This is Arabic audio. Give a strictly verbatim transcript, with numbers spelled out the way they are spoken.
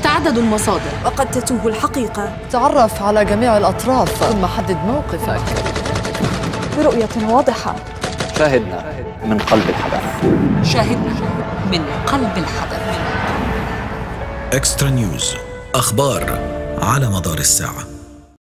تتعدد المصادر وقد تتوه الحقيقة. تعرف على جميع الأطراف ثم حدد موقفك برؤية واضحة. شاهدنا من قلب الحدث. شاهدنا من قلب الحدث. إكسترا نيوز، أخبار على مدار الساعة.